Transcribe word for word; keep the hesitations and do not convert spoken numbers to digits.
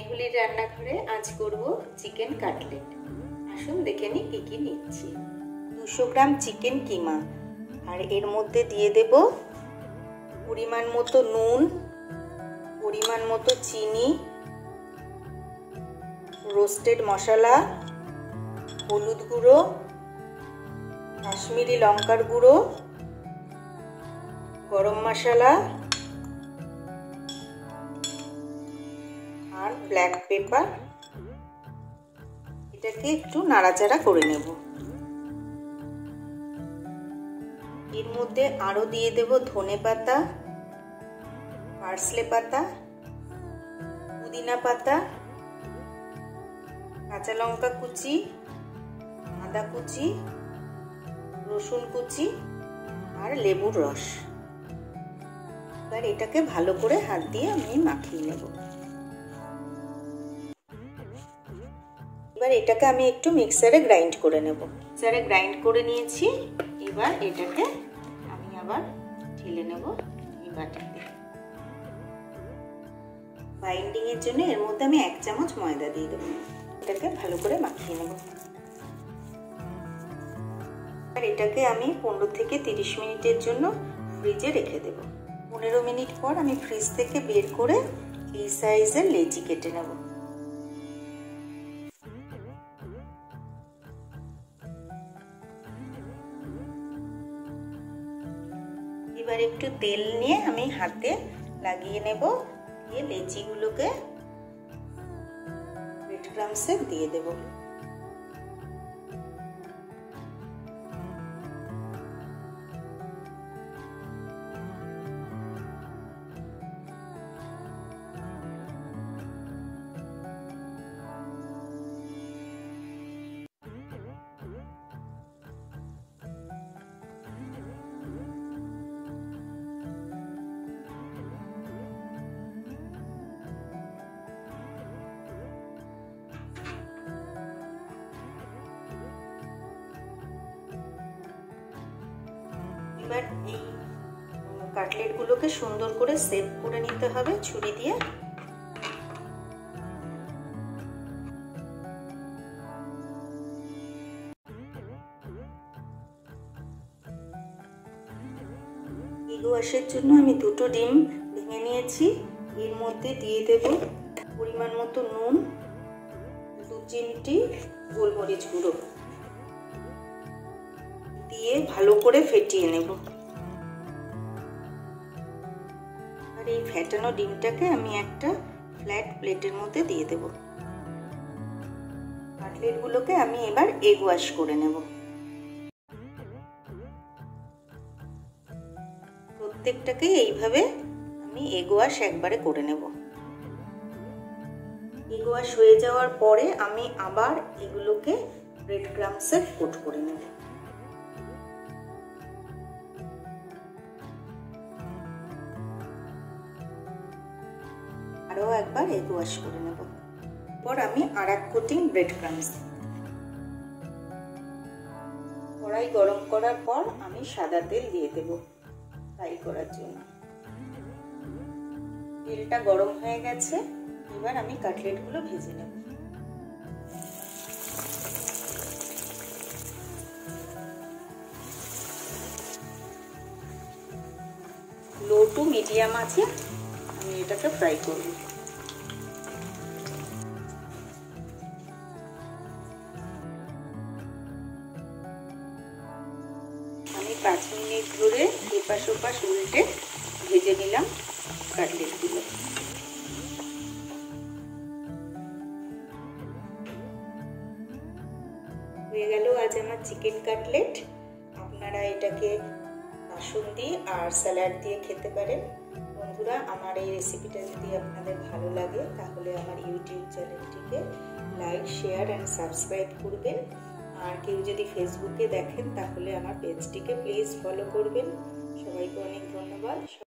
মেহুলির রান্নাঘরে আজ করব চিকেন কাটলেট। আসুন দেখে নিই কী কী নিচ্ছি। দুশো গ্রাম চিকেন কিমা, আর এর মধ্যে দিয়ে দেব পরিমাণ মতো নুন, পরিমাণ মতো চিনি, রোস্টেড মশলা, হলুদ গুঁড়ো, কাশ্মীরি লঙ্কার গুঁড়ো, গরম মশলা আর ব্ল্যাক পেপার। এটাকে একটু নাড়াচাড়া করে নেব। এর মধ্যে আরো দিয়ে দেব ধনে পাতা, পার্সলে পাতা, পুদিনা পাতা, কাঁচা লঙ্কা কুচি, আদা কুচি, রসুন কুচি আর লেবুর রস। এবার এটাকে ভালো করে হাত দিয়ে আমি মাখিয়ে নেব। এবার এটাকে আমি একটু মিক্সারে গ্রাইন্ড করে নেব। মিক্সারে গ্রাইন্ড করে নিয়েছি। এবার এটাকে আমি আবার ঢেলে নেব এই বাটিতে। বাইন্ডিং এর জন্য এর মধ্যে আমি এক চামচ ময়দা দিয়ে দেবো। এটাকে ভালো করে মাখিয়ে নেব। আর এটাকে আমি পনেরো থেকে তিরিশ মিনিটের জন্য ফ্রিজে রেখে দেব। পনেরো মিনিট পর আমি ফ্রিজ থেকে বের করে এই সাইজের লেচি কেটে নেব। এবার একটু তেল নিয়ে আমি হাতে লাগিয়ে নেব। দিয়ে লেচিগুলোকে ব্রেড ক্রাম্বসে দিয়ে দেব। এবার এই কাটলেটগুলোকে সুন্দর করে সেভ করে নিতে হবে ছুরি দিয়ে। এগ ওয়াশের জন্য আমি দুটো ডিম ভেঙে নিয়েছি। এর মধ্যে দিয়ে দেব পরিমাণ মতো নুন, দু চিমটি গোলমরিচ গুঁড়ো দিয়ে ভালো করে ফেটিয়ে নেব। আর এই ফেটানো ডিমটাকে আমি একটা ফ্ল্যাট প্লেটের মধ্যে দিয়ে দেব। কাটলেটগুলোকে আমি এবার এগ ওয়াশ করে নেব। প্রত্যেকটাকে এইভাবে আমি এগ ওয়াশ একবারে করে নেব। এগ ওয়াশ হয়ে যাওয়ার পরে আমি আবার এগুলোকে ব্রেড ক্রাম্বসে কোট করে নেব। আরও একবার এগ ওয়াশ করে নেব। পর আমি আর এক কোটিং ব্রেড ক্রাম্বস। কড়াই গরম করার পর আমি সাদা তেল দিয়ে দেব ফ্রাই করার জন্য। তেলটা গরম হয়ে গেছে। এবার আমি কাটলেটগুলো ভেজে নেব। লো টু মিডিয়াম আছে আমি এটাকে ফ্রাই করব। আমি পাঁচ মিনিট ধরে এপাশ ওপাশ উল্টে ভেজে নিলাম কাটলেটগুলো। হয়ে গেল আজ আমার চিকেন কাটলেট। আপনারা এটাকে কাসুন্দি আর স্যালাড দিয়ে খেতে পারেন। বন্ধুরা, আমার এই রেসিপিটা যদি আপনাদের ভালো লাগে তাহলে আমার ইউটিউব চ্যানেলটিকে লাইক, শেয়ার অ্যান্ড সাবস্ক্রাইব করবেন। আর কেউ যদি ফেসবুকে দেখেন তাহলে আমার পেজটিকে প্লিজ ফলো করবেন। সবাইকে অনেক ধন্যবাদ।